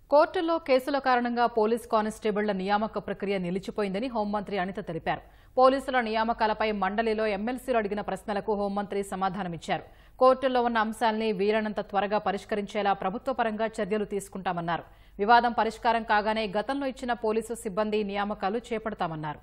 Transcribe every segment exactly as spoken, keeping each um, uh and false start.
కోర్టుల్లో కేసుల కారణంగా పోలీస్ కానిస్టేబుళ్ల నియామక ప్రక్రియ నిలిచిపోయిందని హోంమంత్రి అనిత తెలిపారు. పోలీసుల నియామకాలపై మండలిలో ఎమ్మెల్సీలు అడిగిన ప్రశ్నలకు హోంమంత్రి సమాధానమిచ్చారు. కోర్టుల్లో ఉన్న అంశాల్ని వీలైనంత త్వరగా పరిష్కరించేలా ప్రభుత్వ పరంగా చర్యలు తీసుకుంటామన్నారు. వివాదం పరిష్కారం కాగానే గతంలో ఇచ్చిన పోలీసు సిబ్బంది నియామకాలు చేపడతామన్నారు.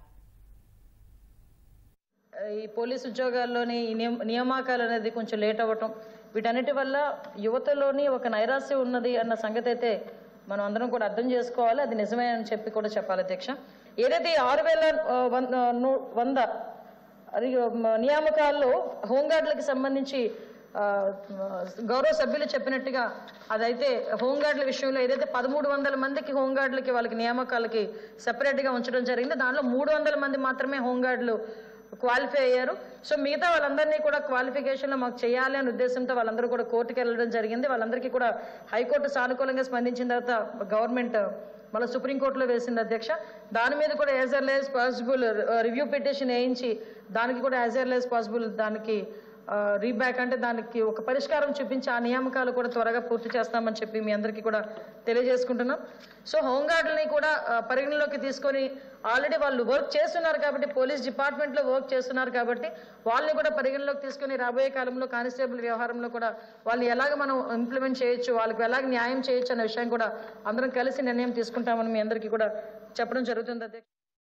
ఈ పోలీసు ఉద్యోగాల్లోని నియామకాలు అనేది కొంచెం లేట్ అవ్వటం, వీటన్నిటి వల్ల యువతలోని ఒక నైరాశ్యం ఉన్నది అన్న సంగతి అయితే మనం అందరం కూడా అర్థం చేసుకోవాలి. అది నిజమే అని చెప్పి కూడా చెప్పాలి అధ్యక్ష. ఏదైతే ఆరు వేల వంద నియామకాల్లో హోంగార్డులకు సంబంధించి గౌరవ సభ్యులు చెప్పినట్టుగా అదైతే హోంగార్డుల విషయంలో ఏదైతే పదమూడు వందల మందికి హోంగార్డులకి వాళ్ళకి నియామకాలకి సెపరేట్గా ఉంచడం జరిగింది. దానిలో మూడు వందల మంది మాత్రమే హోంగార్డులు క్వాలిఫై అయ్యారు. సో మిగతా వాళ్ళందరినీ కూడా క్వాలిఫికేషన్లో మాకు చేయాలి అనే ఉద్దేశంతో వాళ్ళందరూ కూడా కోర్టుకు వెళ్ళడం జరిగింది. వాళ్ళందరికీ కూడా హైకోర్టు సానుకూలంగా స్పందించిన తర్వాత గవర్నమెంట్ మళ్ళీ సుప్రీంకోర్టులో వేసింది అధ్యక్ష. దాని మీద కూడా as early as possible review petition వేయించి దానికి కూడా యాజ్ ఎర్లీ యాజ్ పాసిబుల్ దానికి రీబ్యాక్ అంటే దానికి ఒక పరిష్కారం చూపించి ఆ నియామకాలు కూడా త్వరగా పూర్తి చేస్తామని చెప్పి మీ అందరికీ కూడా తెలియజేసుకుంటున్నాం. సో హోంగార్డులని కూడా పరిగణలోకి తీసుకొని ఆల్రెడీ వాళ్ళు వర్క్ చేస్తున్నారు కాబట్టి, పోలీస్ డిపార్ట్మెంట్లో వర్క్ చేస్తున్నారు కాబట్టి వాళ్ళని కూడా పరిగణలోకి తీసుకొని రాబోయే కాలంలో కానిస్టేబుల్ వ్యవహారంలో కూడా వాళ్ళని ఎలాగ మనం ఇంప్లిమెంట్ చేయొచ్చు, వాళ్ళకి ఎలాగ న్యాయం చేయొచ్చు అనే విషయం కూడా అందరం కలిసి నిర్ణయం తీసుకుంటామని మీ అందరికీ కూడా చెప్పడం జరుగుతుంది అధ్యక్ష.